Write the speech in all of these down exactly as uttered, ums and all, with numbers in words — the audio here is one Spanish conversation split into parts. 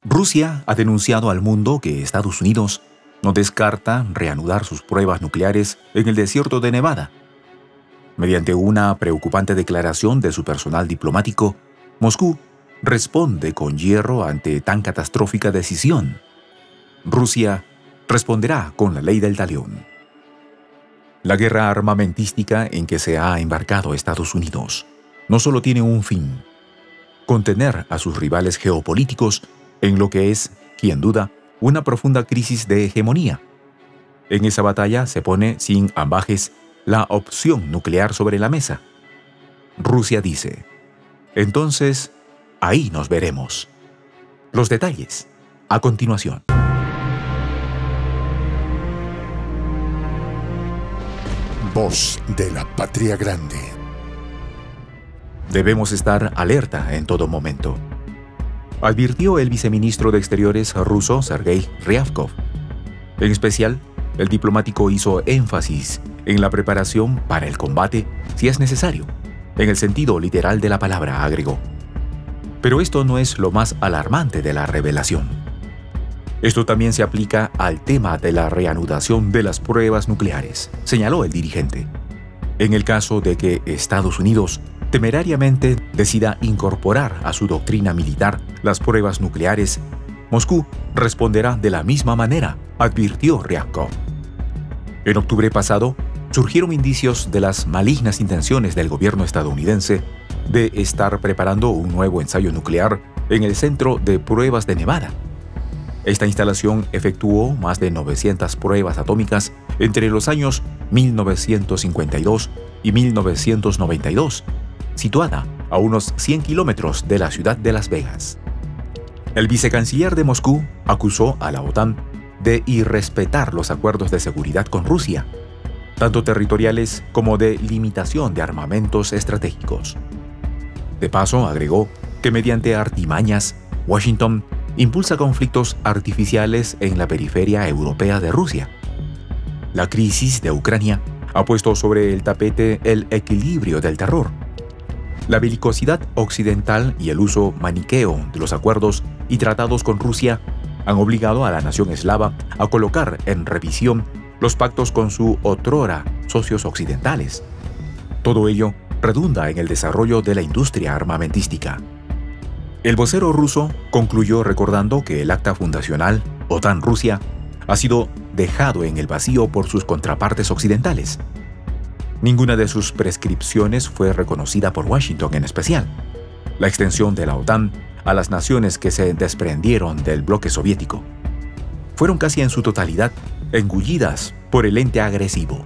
Rusia ha denunciado al mundo que Estados Unidos no descarta reanudar sus pruebas nucleares en el desierto de Nevada. Mediante una preocupante declaración de su personal diplomático, Moscú responde con hierro ante tan catastrófica decisión. Rusia responderá con la ley del talión. La guerra armamentística en que se ha embarcado Estados Unidos no solo tiene un fin: contener a sus rivales geopolíticos en lo que es, quien duda, una profunda crisis de hegemonía. En esa batalla se pone sin ambajes la opción nuclear sobre la mesa. Rusia dice: entonces, ahí nos veremos. Los detalles, a continuación. Voz de la Patria Grande. Debemos estar alerta en todo momento, advirtió el viceministro de Exteriores ruso Sergei Ryabkov. En especial, el diplomático hizo énfasis en la preparación para el combate si es necesario, en el sentido literal de la palabra, agregó. Pero esto no es lo más alarmante de la revelación. Esto también se aplica al tema de la reanudación de las pruebas nucleares, señaló el dirigente. En el caso de que Estados Unidos temerariamente decida incorporar a su doctrina militar las pruebas nucleares, Moscú responderá de la misma manera, advirtió Ryabkov. En octubre pasado, surgieron indicios de las malignas intenciones del gobierno estadounidense de estar preparando un nuevo ensayo nuclear en el Centro de Pruebas de Nevada. Esta instalación efectuó más de novecientas pruebas atómicas entre los años mil novecientos cincuenta y dos y mil novecientos noventa y dos, situada a unos cien kilómetros de la ciudad de Las Vegas. El vicecanciller de Moscú acusó a la OTAN de irrespetar los acuerdos de seguridad con Rusia, tanto territoriales como de limitación de armamentos estratégicos. De paso, agregó que mediante artimañas, Washington impulsa conflictos artificiales en la periferia europea de Rusia. La crisis de Ucrania ha puesto sobre el tapete el equilibrio del terror. La belicosidad occidental y el uso maniqueo de los acuerdos y tratados con Rusia han obligado a la nación eslava a colocar en revisión los pactos con su otrora socios occidentales. Todo ello redunda en el desarrollo de la industria armamentística. El vocero ruso concluyó recordando que el acta fundacional OTAN-Rusia ha sido dejado en el vacío por sus contrapartes occidentales. Ninguna de sus prescripciones fue reconocida por Washington en especial. La extensión de la OTAN a las naciones que se desprendieron del bloque soviético fueron casi en su totalidad engullidas por el ente agresivo.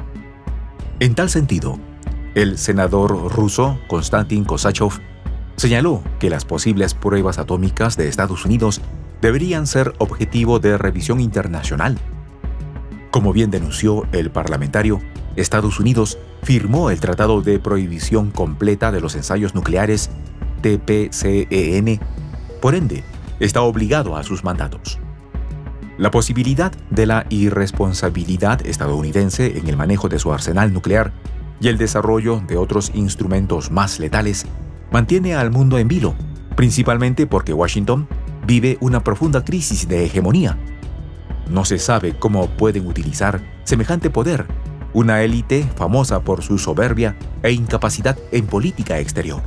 En tal sentido, el senador ruso Konstantin Kosachev señaló que las posibles pruebas atómicas de Estados Unidos deberían ser objetivo de revisión internacional. Como bien denunció el parlamentario, Estados Unidos firmó el Tratado de Prohibición Completa de los Ensayos Nucleares, T P C E N, por ende, está obligado a sus mandatos. La posibilidad de la irresponsabilidad estadounidense en el manejo de su arsenal nuclear y el desarrollo de otros instrumentos más letales mantiene al mundo en vilo, principalmente porque Washington vive una profunda crisis de hegemonía. No se sabe cómo pueden utilizar semejante poder una élite famosa por su soberbia e incapacidad en política exterior.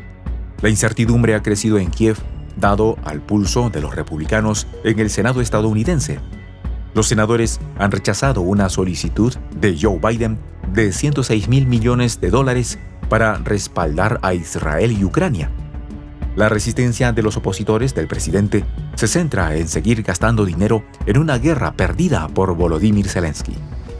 La incertidumbre ha crecido en Kiev, dado al pulso de los republicanos en el Senado estadounidense. Los senadores han rechazado una solicitud de Joe Biden de ciento seis mil millones de dólares para respaldar a Israel y Ucrania. La resistencia de los opositores del presidente se centra en seguir gastando dinero en una guerra perdida por Volodymyr Zelensky.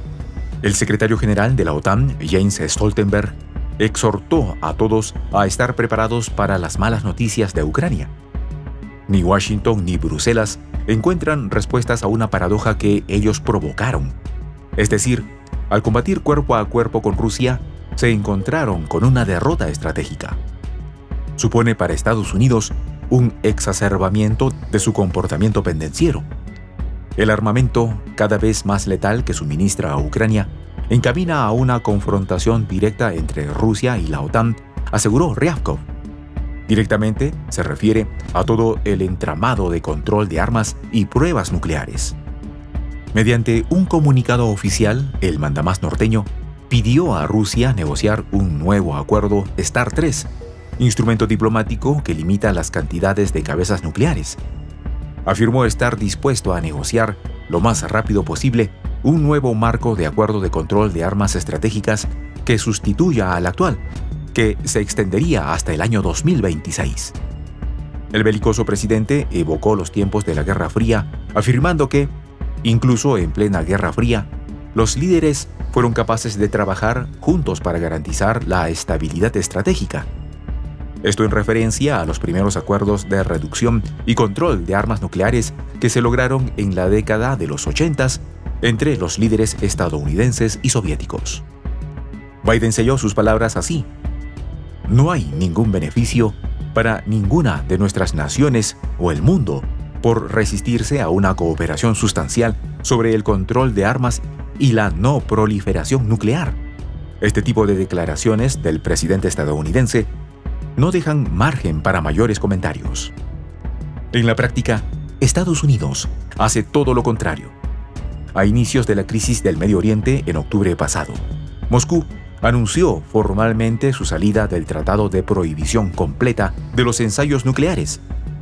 El secretario general de la OTAN, Jens Stoltenberg, exhortó a todos a estar preparados para las malas noticias de Ucrania. Ni Washington ni Bruselas encuentran respuestas a una paradoja que ellos provocaron. Es decir, al combatir cuerpo a cuerpo con Rusia, se encontraron con una derrota estratégica. Supone para Estados Unidos un exacerbamiento de su comportamiento pendenciero. El armamento, cada vez más letal que suministra a Ucrania, encamina a una confrontación directa entre Rusia y la OTAN, aseguró Ryabkov. Directamente se refiere a todo el entramado de control de armas y pruebas nucleares. Mediante un comunicado oficial, el mandamás norteño pidió a Rusia negociar un nuevo acuerdo START tres, instrumento diplomático que limita las cantidades de cabezas nucleares. Afirmó estar dispuesto a negociar lo más rápido posible un nuevo marco de acuerdo de control de armas estratégicas que sustituya al actual, que se extendería hasta el año dos mil veintiséis. El belicoso presidente evocó los tiempos de la Guerra Fría, afirmando que, incluso en plena Guerra Fría, los líderes fueron capaces de trabajar juntos para garantizar la estabilidad estratégica. Esto en referencia a los primeros acuerdos de reducción y control de armas nucleares que se lograron en la década de los ochentas entre los líderes estadounidenses y soviéticos. Biden selló sus palabras así: no hay ningún beneficio para ninguna de nuestras naciones o el mundo por resistirse a una cooperación sustancial sobre el control de armas y la no proliferación nuclear. Este tipo de declaraciones del presidente estadounidense no dejan margen para mayores comentarios. En la práctica, Estados Unidos hace todo lo contrario. A inicios de la crisis del Medio Oriente en octubre pasado, Moscú anunció formalmente su salida del Tratado de Prohibición Completa de los Ensayos Nucleares.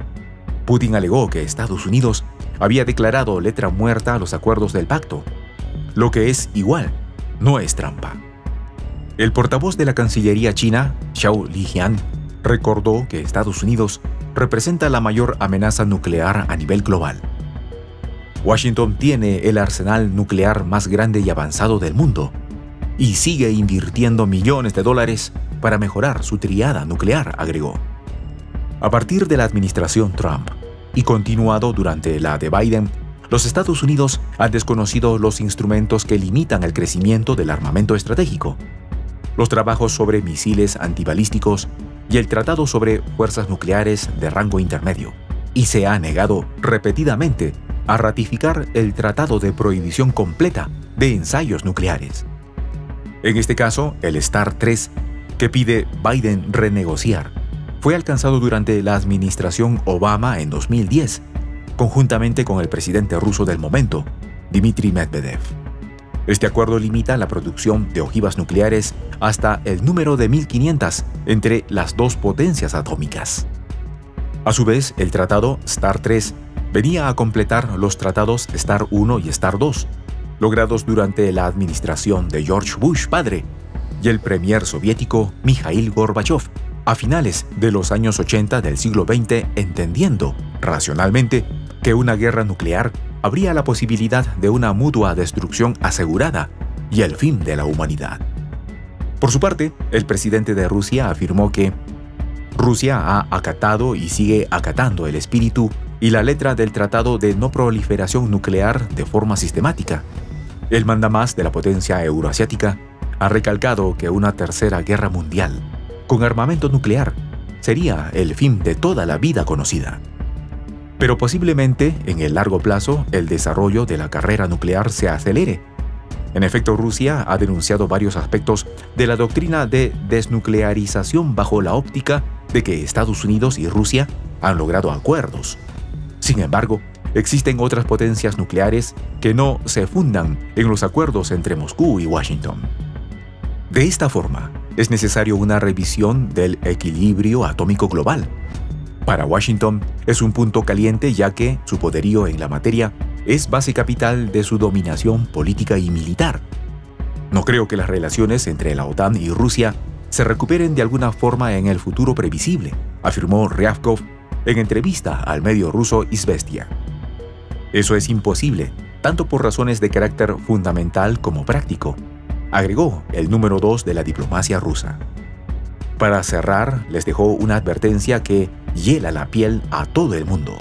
Putin alegó que Estados Unidos había declarado letra muerta a los acuerdos del pacto, lo que es igual, no es trampa. El portavoz de la Cancillería china, Zhao Lijian, recordó que Estados Unidos representa la mayor amenaza nuclear a nivel global. Washington tiene el arsenal nuclear más grande y avanzado del mundo y sigue invirtiendo millones de dólares para mejorar su triada nuclear, agregó. A partir de la administración Trump y continuado durante la de Biden, los Estados Unidos han desconocido los instrumentos que limitan el crecimiento del armamento estratégico, los trabajos sobre misiles antibalísticos y el tratado sobre fuerzas nucleares de rango intermedio, y se ha negado repetidamente a ratificar el Tratado de Prohibición Completa de Ensayos Nucleares. En este caso, el START tres, que pide Biden renegociar, fue alcanzado durante la administración Obama en dos mil diez, conjuntamente con el presidente ruso del momento, Dmitry Medvedev. Este acuerdo limita la producción de ojivas nucleares hasta el número de mil quinientas entre las dos potencias atómicas. A su vez, el tratado START tres venía a completar los tratados START uno y START dos, logrados durante la administración de George Bush padre y el premier soviético Mikhail Gorbachev a finales de los años ochenta del siglo veinte, entendiendo racionalmente que una guerra nuclear habría la posibilidad de una mutua destrucción asegurada y el fin de la humanidad. Por su parte, el presidente de Rusia afirmó que Rusia ha acatado y sigue acatando el espíritu y la letra del Tratado de No Proliferación Nuclear de forma sistemática. El mandamás de la potencia euroasiática ha recalcado que una tercera guerra mundial con armamento nuclear sería el fin de toda la vida conocida. Pero posiblemente, en el largo plazo, el desarrollo de la carrera nuclear se acelere. En efecto, Rusia ha denunciado varios aspectos de la doctrina de desnuclearización bajo la óptica de que Estados Unidos y Rusia han logrado acuerdos. Sin embargo, existen otras potencias nucleares que no se fundan en los acuerdos entre Moscú y Washington. De esta forma, es necesario una revisión del equilibrio atómico global. Para Washington es un punto caliente ya que su poderío en la materia es base capital de su dominación política y militar. No creo que las relaciones entre la OTAN y Rusia se recuperen de alguna forma en el futuro previsible, afirmó Ryabkov en entrevista al medio ruso Izvestia. Eso es imposible, tanto por razones de carácter fundamental como práctico, agregó el número dos de la diplomacia rusa. Para cerrar, les dejó una advertencia que hiela la piel a todo el mundo.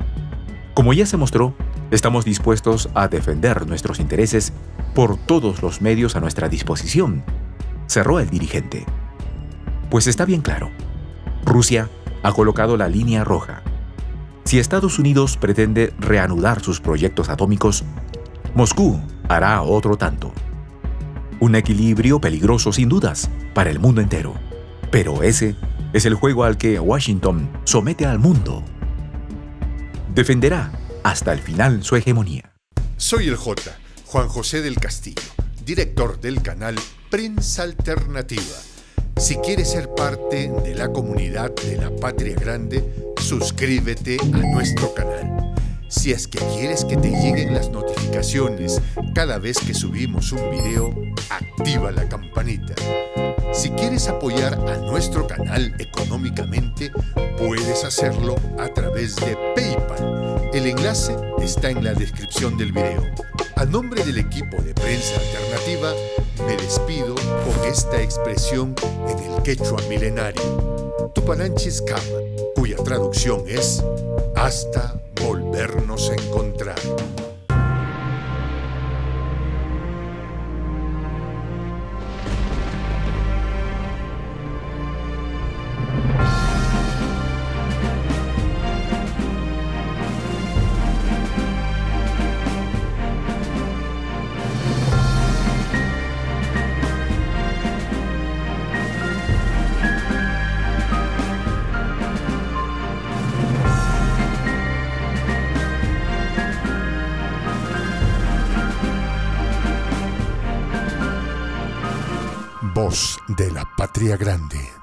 Como ya se mostró, estamos dispuestos a defender nuestros intereses por todos los medios a nuestra disposición, cerró el dirigente. Pues está bien claro, Rusia ha colocado la línea roja. Si Estados Unidos pretende reanudar sus proyectos atómicos, Moscú hará otro tanto. Un equilibrio peligroso sin dudas para el mundo entero, pero ese Es el juego al que Washington somete al mundo. Defenderá hasta el final su hegemonía. Soy el J, Juan José del Castillo, director del canal Prensa Alternativa. Si quieres ser parte de la comunidad de la Patria Grande, suscríbete a nuestro canal. Si es que quieres que te lleguen las notificaciones cada vez que subimos un video, activa la campanita. Si quieres apoyar a nuestro canal económicamente, puedes hacerlo a través de PayPal. El enlace está en la descripción del video. A nombre del equipo de Prensa Alternativa, me despido con esta expresión en el quechua milenario, Tupananchis Kama, cuya traducción es hasta volvernos a encontrar. Voz de la Patria Grande.